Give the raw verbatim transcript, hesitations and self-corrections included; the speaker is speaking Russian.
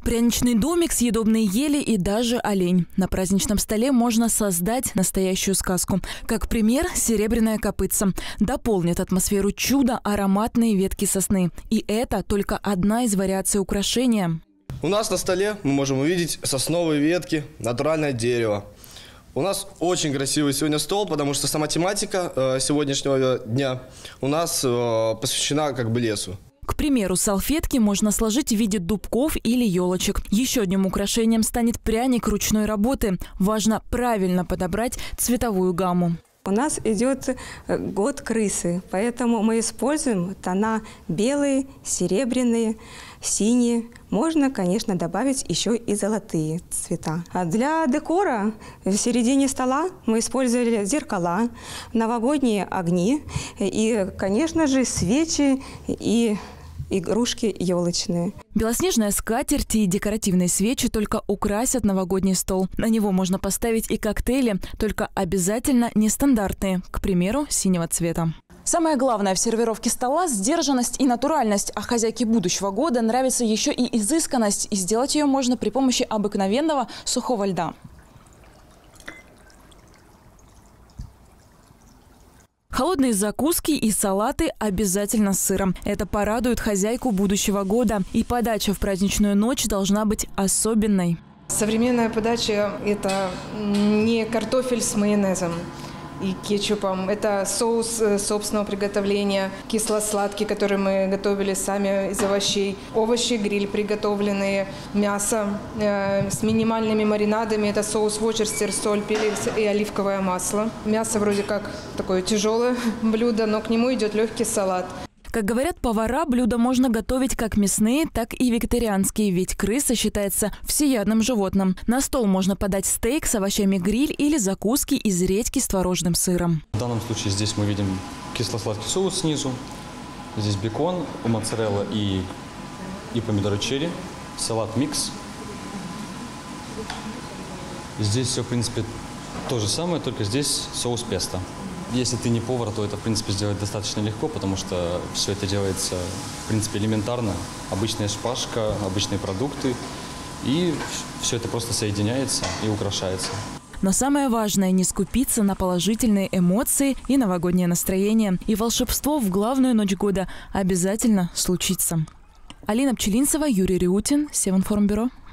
Пряничный домик, съедобные ели и даже олень. На праздничном столе можно создать настоящую сказку. Как пример, серебряная копытца. Дополнит атмосферу чуда ароматные ветки сосны. И это только одна из вариаций украшения. У нас на столе мы можем увидеть сосновые ветки, натуральное дерево. У нас очень красивый сегодня стол, потому что сама тематика э, сегодняшнего дня у нас э, посвящена как бы лесу. К примеру, салфетки можно сложить в виде дубков или елочек. Еще одним украшением станет пряник ручной работы. Важно правильно подобрать цветовую гамму. У нас идет год крысы, поэтому мы используем тона белые, серебряные, синие. Можно, конечно, добавить еще и золотые цвета. А для декора в середине стола мы использовали зеркала, новогодние огни и, конечно же, свечи и игрушки елочные. Белоснежная скатерть и декоративные свечи только украсят новогодний стол. На него можно поставить и коктейли, только обязательно нестандартные, к примеру, синего цвета. Самое главное в сервировке стола – сдержанность и натуральность. А хозяйке будущего года нравится еще и изысканность. И сделать ее можно при помощи обыкновенного сухого льда. Холодные закуски и салаты обязательно с сыром. Это порадует хозяйку будущего года. И подача в праздничную ночь должна быть особенной. Современная подача – это не картофель с майонезом и кетчупом. Это соус собственного приготовления, кисло-сладкий, который мы готовили сами из овощей. Овощи, гриль приготовленные, мясо э, с минимальными маринадами. Это соус Worcester, соль, перец и оливковое масло. Мясо вроде как такое тяжелое блюдо, но к нему идет легкий салат. Как говорят повара, блюда можно готовить как мясные, так и вегетарианские, ведь крыса считается всеядным животным. На стол можно подать стейк с овощами гриль или закуски из редьки с творожным сыром. В данном случае здесь мы видим кисло-сладкий соус снизу, здесь бекон, моцарелла и, и помидоры черри, салат микс. Здесь все, в принципе, то же самое, только здесь соус песто. Если ты не повар, то это, в принципе, сделать достаточно легко, потому что все это делается, в принципе, элементарно. Обычная шпажка, обычные продукты, и все это просто соединяется и украшается. Но самое важное – не скупиться на положительные эмоции и новогоднее настроение. И волшебство в главную ночь года обязательно случится. Алина Пчелинцева, Юрий Риутин, Севинформбюро.